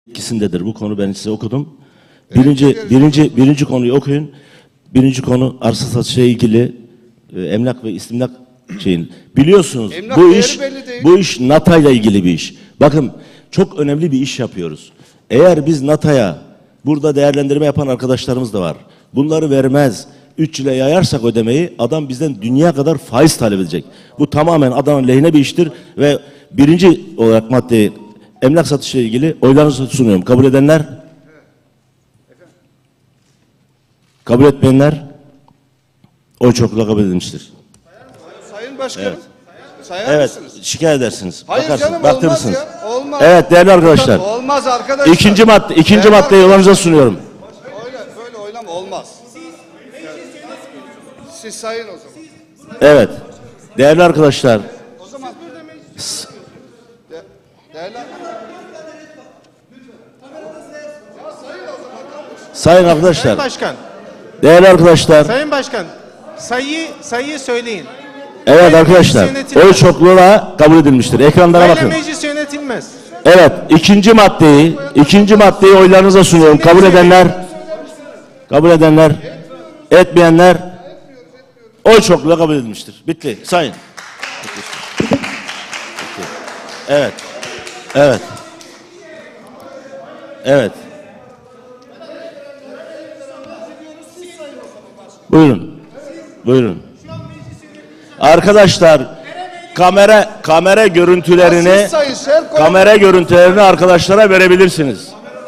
İkisindedir. Bu konu ben size okudum. Birinci konuyu okuyun. Birinci konu arsa satışıyla ilgili emlak ve istimlak şeyin. Biliyorsunuz emlak bu iş NATA ile ilgili bir iş. Bakın çok önemli bir iş yapıyoruz. Eğer biz NATA'ya burada değerlendirme yapan arkadaşlarımız da var. Bunları vermez. 3 yıla yayarsak ödemeyi adam bizden dünya kadar faiz talep edecek. Bu tamamen Adana'nın lehine bir iştir ve birinci olarak maddeyi emlak satışıyla ilgili oylarınızı sunuyorum. Kabul edenler? Kabul etmeyenler? Oy çokluğuyla kabul edilmiştir. Sayın Başkanım. Evet. Sayar Evet, mısınız? şikayet edersiniz. Hayır Bakarsınız, canım baktırırsınız. olmaz ya. Olmaz. Evet değerli arkadaşlar. Olmaz arkadaşlar. İkinci maddeyi oylarınıza sunuyorum. Böyle oylama olmaz. Siz sayın o zaman. Evet. Değerli arkadaşlar. O zaman değerli Sayın arkadaşlar. Sayın Başkan, Değerli arkadaşlar. Sayın Başkan, sayıyı söyleyin. Evet arkadaşlar. Oy çokluğuyla kabul edilmiştir. Ekranlara Böyle bakın. meclis yönetilmez. Evet, ikinci maddeyi oylarınıza sunuyorum. Kabul edenler, etmeyenler, oy çokluğuyla kabul edilmiştir. Bitti. Sayın. Bitti. Evet. Buyurun. Arkadaşlar, kamera görüntülerini arkadaşlara verebilirsiniz.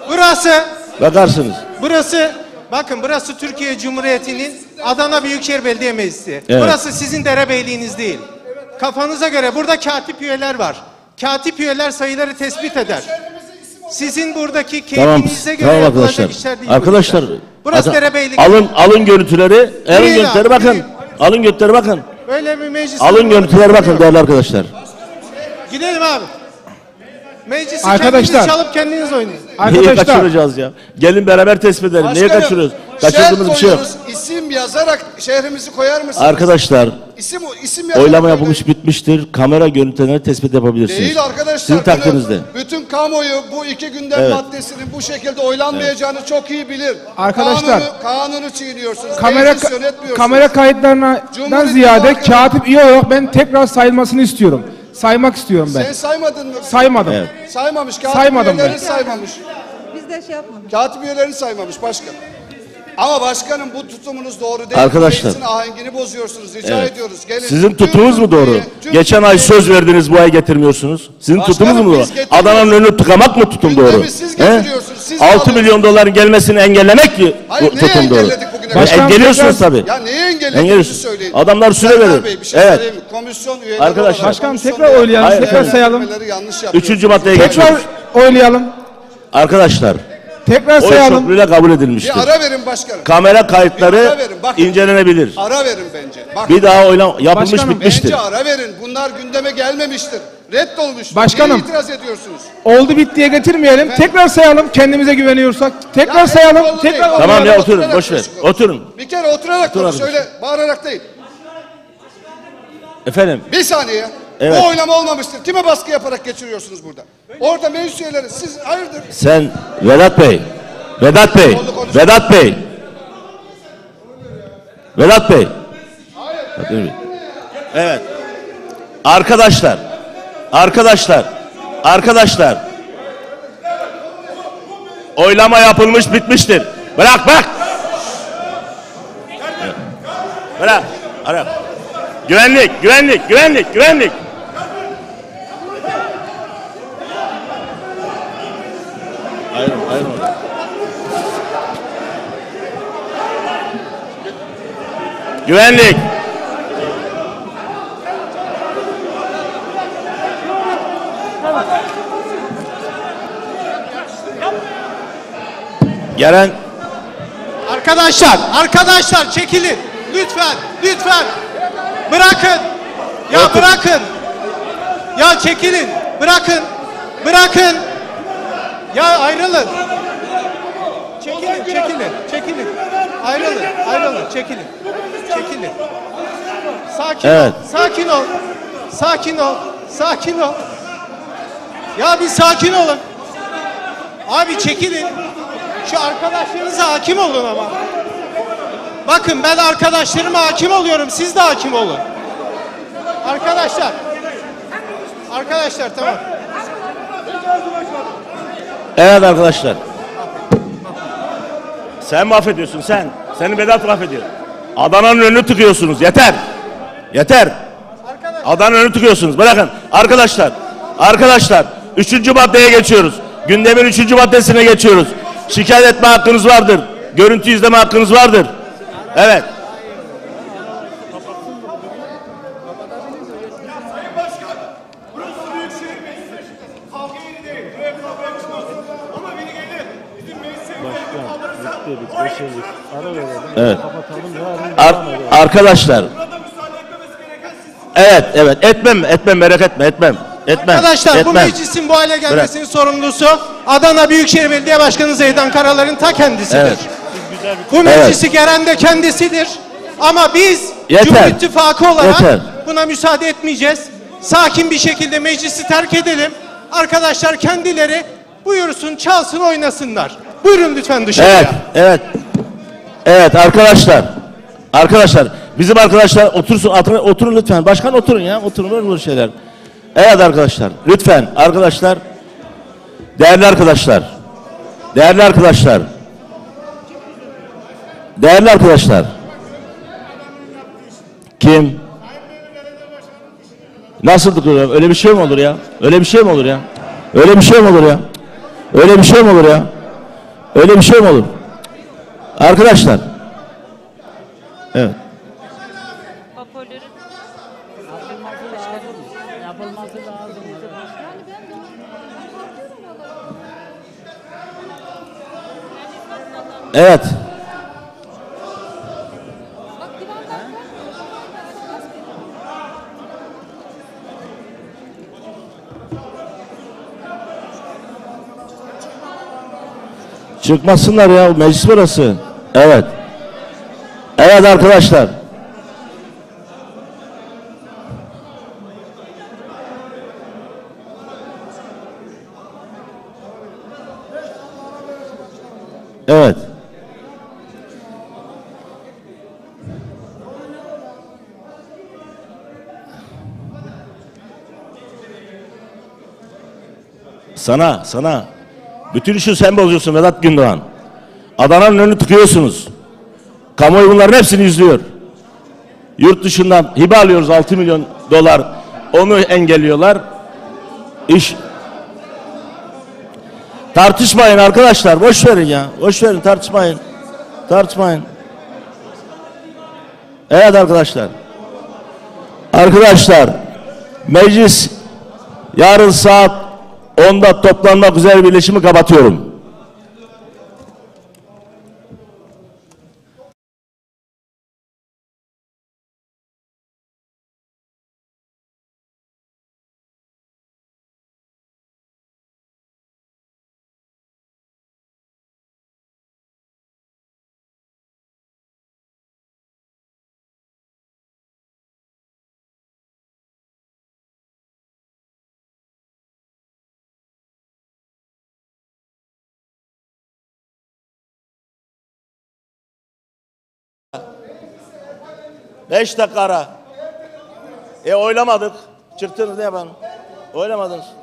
Burası Türkiye Cumhuriyeti'nin Adana Büyükşehir Belediye Meclisi. Evet. Burası sizin derebeyliğiniz değil. Kafanıza göre burada katip üyeler var. Katip üyeler sayıları tespit eder. Sizin buradaki keyfinize göre yapılacak işler değil. Arkadaşlar, burası derebeylik. alın görüntüleri, bakın. Alın görüntüleri bakın. Böyle bir meclis. Alın görüntüleri bakın değerli arkadaşlar. Gidelim abi. Meclisi Arkadaşlar, kendiniz çalıp kendiniz oynayın. Niye kaçıracağız ya? Gelin beraber tespit edelim. Niye kaçırıyoruz? Kaçırdığımız bir şey yok. İsim yazarak şehrimizi koyar mısınız? Arkadaşlar, İsim yazarak oylama yapılmış bitmiştir. Kamera görüntülerini tespit yapabilirsiniz. Değil arkadaşlar. Sizin takdirinizde. Bütün kamuoyu bu iki gündem maddesinin bu şekilde oylanmayacağını çok iyi bilir. Arkadaşlar, kanunu çiğniyorsunuz. Kamera kayıtlarından ziyade katip üye olarak ben tekrar sayılmasını istiyorum. Saymak istiyorum ben. Sen saymadın mı? Saymadım. Evet. Saymamış. Katip Saymadım üyelerini ben. saymamış. Biz de şey yapmadık. Katip üyelerini saymamış başkan. Ama başkanım bu tutumunuz doğru değil. Arkadaşlar. Meclisin ahengini bozuyorsunuz. Rica ediyoruz. Gelin. Sizin tutumunuz mu doğru? Geçen ay söz verdiniz, bu ay getirmiyorsunuz. Sizin tutumunuz mu doğru? Adana'nın önünü tıkamak mı tutum doğru? Gündemi siz getiriyorsunuz. Siz 6 milyon doların gelmesini engellemek mi Hayır, tutum doğru? engelledik bugüne? Engelliyorsunuz tabii. Ya neyi engellediğinizi söyleyin. Adamlar süre Serdar verir. Bey, bir şey Evet. söyleyeyim mi? Komisyon üyeleri Arkadaşlar. olarak Başkanım, komisyon tekrar oylayalım, üyeleri tekrar sayalım. yanlış yapıyor. 3. maddeye Tekrar geçiyoruz. oylayalım. Arkadaşlar, Tekrar oy sayalım. çokluğuyla kabul edilmiştir. Bir ara verin başkanım. Kamera kayıtları Bir ara verin, bakın. incelenebilir. Ara verin bence. Bakın, Bir daha yapılmış Başkanım, bitmiştir. bence ara verin. Bunlar gündeme gelmemiştir. Reddolmuştur. Başkanım. Niye itiraz ediyorsunuz? Oldu bittiye getirmeyelim. Tekrar sayalım kendimize güveniyorsak. Tekrar sayalım. oldu Tekrar değil. Tamam ya, Oturarak oturun, boş ver. konuşun. Oturun. Bir kere oturarak konuş. arkadaşlar. Öyle bağırarak değil. Efendim, Bir saniye. Evet. Bu oylama olmamıştır. Kime baskı yaparak geçiriyorsunuz burada? Orada meclis üyeleri siz hayırdır? sen Vedat Bey. Evet. Arkadaşlar. Oylama yapılmış bitmiştir. Bırak. Bırak. Güvenlik. Hayır. Güvenlik. Gelen Arkadaşlar çekilin. Lütfen. Bırakın. Ya çekilin. Bırakın. Ya ayrılın. Çekilin. Ayrılın. Çekilin. Sakin ol. Ya bir sakin olun. Abi çekilin. Şu arkadaşlarınıza hakim olun ama. Bakın ben arkadaşlarıma hakim oluyorum. Siz de hakim olun. Arkadaşlar. Arkadaşlar tamam. Evet arkadaşlar. Sen mahvediyorsun sen. Seni Vedat mahvediyor. Adana'nın önünü tıkıyorsunuz. Yeter. Yeter. Adana'nın önünü tıkıyorsunuz. Bırakın. Arkadaşlar. Arkadaşlar. 3. maddeye geçiyoruz. Gündemin 3. maddesine geçiyoruz. Şikayet etme hakkınız vardır. Görüntü izleme hakkınız vardır. Evet. Evet. Arkadaşlar. Evet. Etmem merak etmem. Arkadaşlar bu meclisin bu hale gelmesinin sorumlusu Adana Büyükşehir Belediye Başkanı Zeydan Karalar'ın ta kendisidir. Evet. Bu meclisi gelen de kendisidir. Ama biz Cumhur İttifakı olarak buna müsaade etmeyeceğiz. Sakin bir şekilde meclisi terk edelim. Arkadaşlar kendileri buyursun, çalsın, oynasınlar. Buyurun lütfen dışarıya. Evet arkadaşlar. Arkadaşlar bizim arkadaşlar oturun lütfen. Başkan oturun ya. Oturun böyle şeyler. Evet arkadaşlar. Lütfen arkadaşlar. Değerli arkadaşlar. Değerli arkadaşlar. Değerli arkadaşlar. Kim? Nasıl tıkıyor? Öyle bir şey mi olur ya? Öyle bir şey mi olur ya? Öyle bir şey mi olur ya? Öyle bir şey mi olur ya? Öyle bir şey mi olur? Arkadaşlar. Evet. Hoparlörün yapılması lazım. Evet. Çıkmasınlar ya, meclis burası. Evet. Evet arkadaşlar. Evet. Sana. Bütün işi sen bozuyorsun Vedat Gündoğan. Adana'nın önünü tıkıyorsunuz. Kamuoyu bunların hepsini izliyor. Yurt dışından hibe alıyoruz 6 milyon dolar. Onu engelliyorlar. İş. Tartışmayın arkadaşlar. Boş verin ya. Boş verin, tartışmayın. Tartışmayın. Evet arkadaşlar. Arkadaşlar meclis yarın saat 10'da toplanmak üzere birleşimi kapatıyorum. Beş dakika ara. Oylamadık. Çıktınız ne yapalım? Oylamadınız.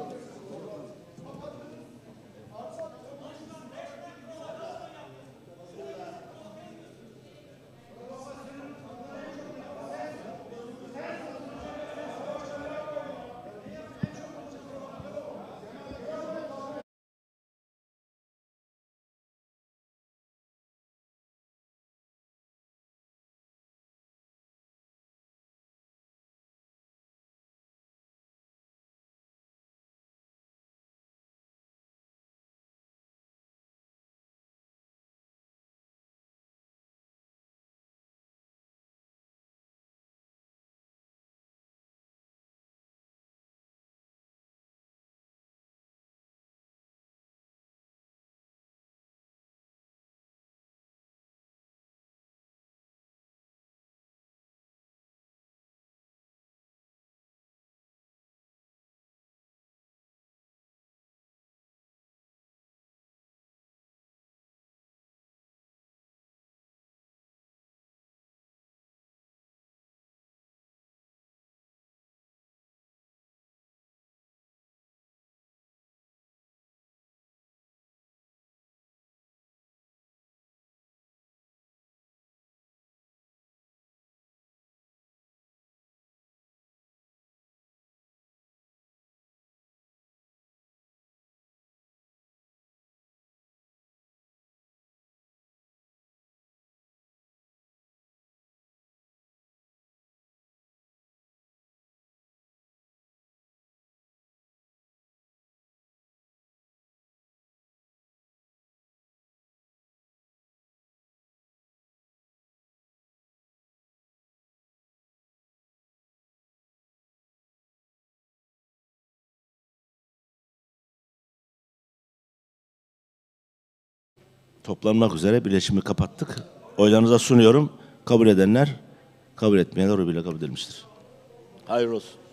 toplanmak üzere birleşimi kapattık. Oylarınıza sunuyorum. Kabul edenler, kabul etmeyenler oy bile kabul edilmiştir. Hayırlı olsun.